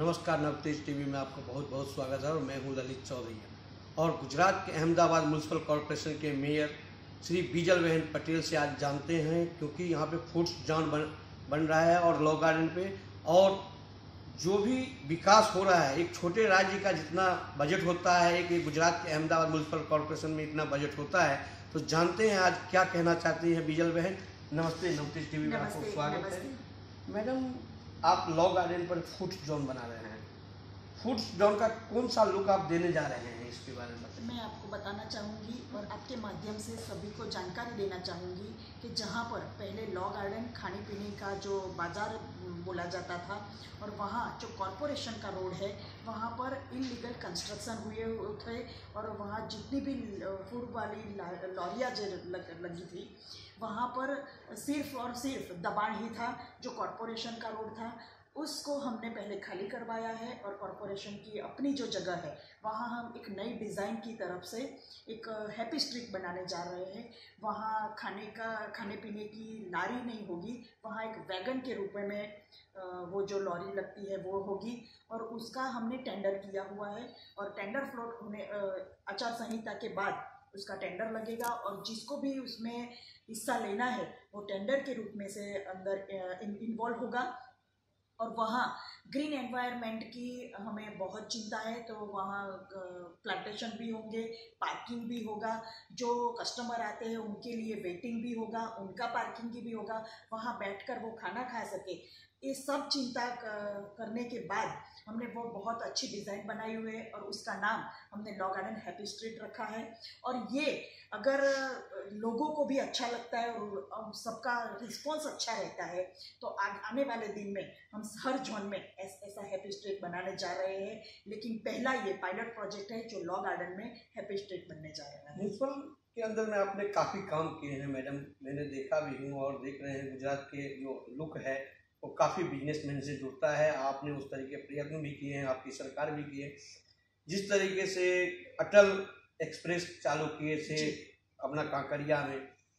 नमस्कार, नवतेज टीवी में आपका बहुत बहुत स्वागत है और मैं हूं ललित चौधरी। और गुजरात के अहमदाबाद म्यूनसिपल कॉरपोरेशन के मेयर श्री बीजल बहन पटेल से आज जानते हैं, क्योंकि यहां पे फूड्स जोन बन रहा है और लॉ गार्डन पे और जो भी विकास हो रहा है, एक छोटे राज्य का जितना बजट होता है, एक गुजरात के अहमदाबाद म्यूनसिपल कॉरपोरेशन में इतना बजट होता है। तो जानते हैं आज क्या कहना चाहती हैं बीजल बहन। नमस्ते, नवतेज टीवी में आपको स्वागत है। मैडम, आप लॉ गार्डन पर फूड्स जोन बना रहे हैं, फूड्स जोन का कौन सा लुक आप देने जा रहे हैं, इसके बारे में बताइए। मैं आपको बताना चाहूँगी और आपके माध्यम से सभी को जानकारी देना चाहूँगी कि जहाँ पर पहले लॉ गार्डन खाने पीने का जो बाज़ार बोला जाता था और वहाँ जो कॉरपोरेशन का रोड है वहाँ पर इलीगल कंस्ट्रक्शन हुए थे और वहाँ जितनी भी फूड वाली लॉरियाँ जो लगी थी वहाँ पर सिर्फ और सिर्फ दबाण ही था। जो कॉरपोरेशन का रोड था उसको हमने पहले खाली करवाया है और कॉरपोरेशन की अपनी जो जगह है वहाँ हम एक नई डिज़ाइन की तरफ से एक हैप्पी स्ट्रीट बनाने जा रहे हैं। वहाँ खाने पीने की लारी नहीं होगी, वहाँ एक वैगन के रूप में वो जो लॉरी लगती है वो होगी और उसका हमने टेंडर किया हुआ है और टेंडर फ्लोट होने आचार संहिता के बाद उसका टेंडर लगेगा और जिसको भी उसमें हिस्सा लेना है वो टेंडर के रूप में से अंदर इन्वॉल्व होगा। और वहाँ ग्रीन एनवायरनमेंट की हमें बहुत चिंता है, तो वहाँ प्लांटेशन भी होंगे, पार्किंग भी होगा, जो कस्टमर आते हैं उनके लिए वेटिंग भी होगा, उनका पार्किंग भी होगा, वहाँ बैठकर वो खाना खा सके। ये सब चिंता करने के बाद हमने वो बहुत अच्छी डिज़ाइन बनाई हुई है और उसका नाम हमने लॉ गार्डन हैप्पी स्ट्रीट रखा है। और ये अगर लोगों को भी अच्छा लगता है और सबका रिस्पॉन्स अच्छा रहता है तो आने वाले दिन में हम हर जोन में ऐसा हैप्पी स्ट्रीट बनाने जा रहे हैं। लेकिन पहला ये पायलट प्रोजेक्ट है जो लॉ गार्डन में हैप्पी स्ट्रीट बनने जा रहा है। म्यूनसिपल के अंदर में आपने काफ़ी काम किए हैं मैडम, मैंने देखा भी हूँ और देख रहे हैं। गुजरात के जो लुक है वो काफ़ी बिजनेसमैन से जुड़ता है। आपने उस तरीके प्रयत्न भी किए हैं, आपकी सरकार भी की है। जिस तरीके से अटल एक्सप्रेस चालू किए थे अपना कांकरिया में,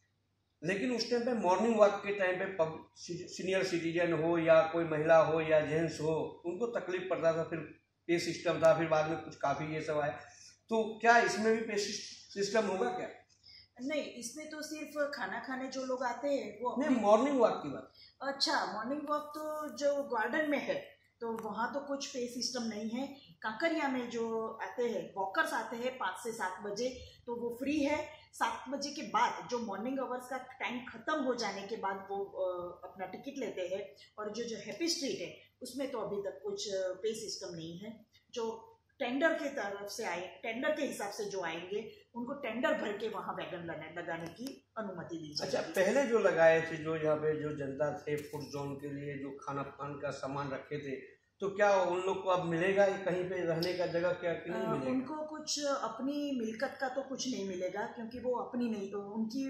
लेकिन उस टाइम पे मॉर्निंग वॉक के टाइम पे सीनियर सिटीजन हो या कोई महिला हो या जेंट्स हो, उनको तकलीफ पड़ता था। फिर पे सिस्टम था, फिर बाद में कुछ काफ़ी ये सब आया। तो क्या इसमें भी पे सिस्टम होगा क्या? नहीं, इसमें तो सिर्फ खाना खाने जो लोग आते हैं वो नहीं, मॉर्निंग वॉक की बात। अच्छा, मॉर्निंग वॉक तो जो गार्डन में है तो वहाँ तो कुछ पे सिस्टम नहीं है। कांकरिया में जो आते हैं वॉकर्स आते हैं 5 से 7 बजे तो वो फ्री है। 7 बजे के बाद जो मॉर्निंग आवर्स का टाइम खत्म हो जाने के बाद वो अपना टिकट लेते हैं। और जो हैप्पी स्ट्रीट है उसमें तो अभी तक कुछ पे सिस्टम नहीं है। जो टेंडर के तरफ से आए, टेंडर के हिसाब से जो आएंगे उनको टेंडर भर के वहाँ वैगन लगाने की अनुमति दी जाएगी। अच्छा, पहले जो लगाए थे, जो यहाँ पे जो जनता थे फूड जोन के लिए जो खाना पान का सामान रखे थे, तो क्या उन लोग को अब मिलेगा कहीं पे रहने का जगह क्या कि नहीं मिलेगा? उनको कुछ अपनी मिल्कत का तो कुछ नहीं मिलेगा क्योंकि वो अपनी नहीं, तो उनकी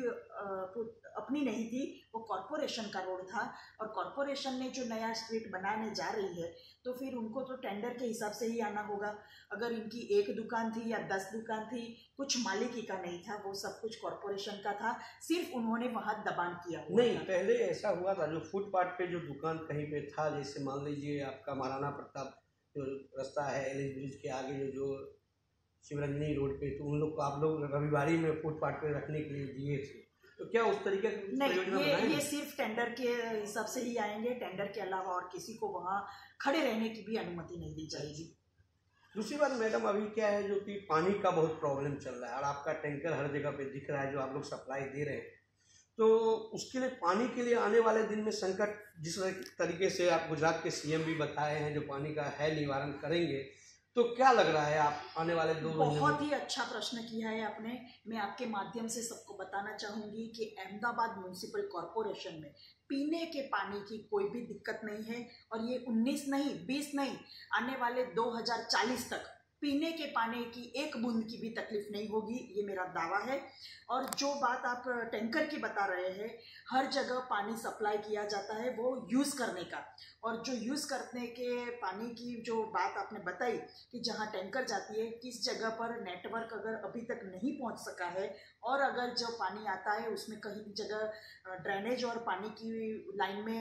अपनी नहीं थी, वो कॉरपोरेशन का रोड था और कॉरपोरेशन ने जो नया स्ट्रीट बनाने जा रही है तो फिर उनको तो टेंडर के हिसाब से ही आना होगा। अगर इनकी 1 दुकान थी या 10 दुकान थी, कुछ मालिकी का नहीं था, वो सब कुछ कॉरपोरेशन का था, सिर्फ उन्होंने वहाँ दबान किया हुआ नहीं, पहले ऐसा हुआ था जो फुटपाथ पे जो दुकान कहीं पे था, जैसे मान लीजिए आपका महाराणा प्रताप जो रास्ता है एलिस ब्रिज के आगे जो शिवरंजनी रोड पे, तो उन लोग को आप लोग रविवारी में फुटपाथ पे रखने के लिए दिए थे। तो क्या उस तरीके की नहीं, ये सिर्फ टेंडर के हिसाब से ही आएंगे। टेंडर के अलावा और किसी को वहाँ खड़े रहने की भी अनुमति नहीं दी जाएगी। दूसरी बात मैडम, अभी क्या है जो कि पानी का बहुत प्रॉब्लम चल रहा है और आपका टैंकर हर जगह पे दिख रहा है जो आप लोग सप्लाई दे रहे हैं, तो उसके लिए पानी के लिए आने वाले दिन में संकट, जिस तरीके से आप गुजरात के सीएम भी बताए हैं जो पानी का है निवारण करेंगे, तो क्या लग रहा है आप आने वाले 2 महीने में? बहुत ही अच्छा प्रश्न किया है आपने। मैं आपके माध्यम से सबको बताना चाहूँगी कि अहमदाबाद म्यूनसिपल कॉरपोरेशन में पीने के पानी की कोई भी दिक्कत नहीं है और ये 19 नहीं, 20 नहीं, आने वाले 2040 तक पीने के पानी की 1 बूंद की भी तकलीफ नहीं होगी, ये मेरा दावा है। और जो बात आप टैंकर की बता रहे हैं, हर जगह पानी सप्लाई किया जाता है वो यूज़ करने का, और जो यूज़ करने के पानी की जो बात आपने बताई कि जहाँ टैंकर जाती है किस जगह पर नेटवर्क अगर अभी तक नहीं पहुँच सका है और अगर जो पानी आता है उसमें कहीं जगह ड्रेनेज और पानी की लाइन में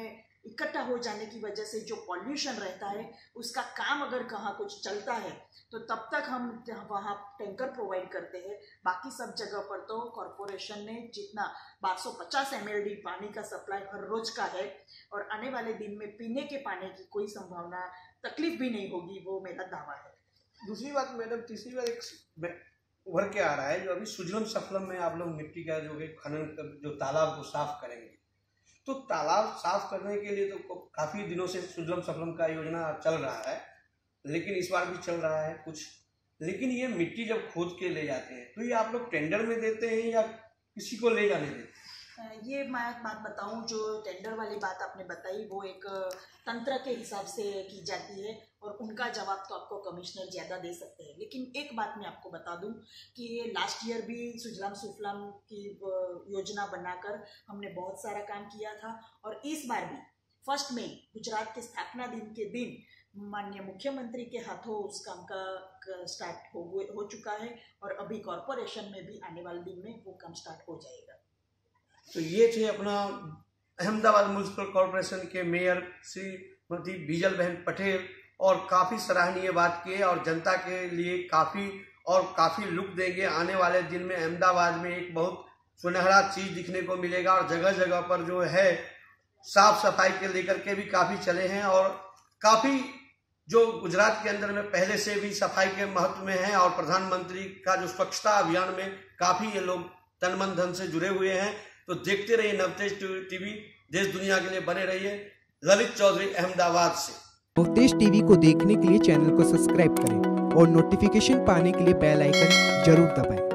इकट्ठा हो जाने की वजह से जो पॉल्यूशन रहता है उसका काम अगर कहाँ कुछ चलता है तो तब तक हम वहाँ टैंकर प्रोवाइड करते हैं। बाकी सब जगह पर तो कॉरपोरेशन ने जितना 1250 mld पानी का सप्लाई हर रोज का है और आने वाले दिन में पीने के पानी की कोई संभावना तकलीफ भी नहीं होगी, वो मेरा दावा है। दूसरी बात मैडम, तीसरी बात एक उभर के आ रहा है, जो अभी सुजलम सफलम में आप लोग मिट्टी का जो खनन जो तालाब को साफ करेंगे, तो तालाब साफ करने के लिए तो काफी दिनों से सुजलम सफलम का योजना चल रहा है, लेकिन इस बार भी चल रहा है कुछ। लेकिन ये मिट्टी जब खोद के ले जाते हैं तो ये आप लोग टेंडर में देते हैं या किसी को ले जाने देते हैं? ये मैं एक बात बताऊं, जो टेंडर वाली बात आपने बताई वो एक तंत्र के हिसाब से की जाती है और उनका जवाब तो आपको कमिश्नर ज़्यादा दे सकते हैं। लेकिन एक बात मैं आपको बता दूं कि ये लास्ट ईयर भी सुजलाम सुफलाम की योजना बनाकर हमने बहुत सारा काम किया था और इस बार भी 1 मई गुजरात के स्थापना दिन के दिन माननीय मुख्यमंत्री के हाथों उस काम का स्टार्ट हो चुका है और अभी कॉरपोरेशन में भी आने वाले दिन में वो काम स्टार्ट हो जाएगा। तो ये थे अपना अहमदाबाद म्युनिसिपल कॉरपोरेशन के मेयर श्रीमती बीजल बहन पटेल, और काफ़ी सराहनीय बात की है और जनता के लिए काफ़ी लुक देंगे। आने वाले दिन में अहमदाबाद में एक बहुत सुनहरा चीज़ दिखने को मिलेगा और जगह जगह पर जो है साफ सफाई के लेकर के भी काफ़ी चले हैं और काफ़ी जो गुजरात के अंदर में पहले से भी सफाई के महत्व में है और प्रधानमंत्री का जो स्वच्छता अभियान में काफ़ी ये लोग तन मन धन से जुड़े हुए हैं। तो देखते रहिए नवतेज टीवी, देश दुनिया के लिए बने रहिए। ललित चौधरी, अहमदाबाद से। नवतेज टीवी को देखने के लिए चैनल को सब्सक्राइब करें और नोटिफिकेशन पाने के लिए बेल आइकन जरूर दबाएं।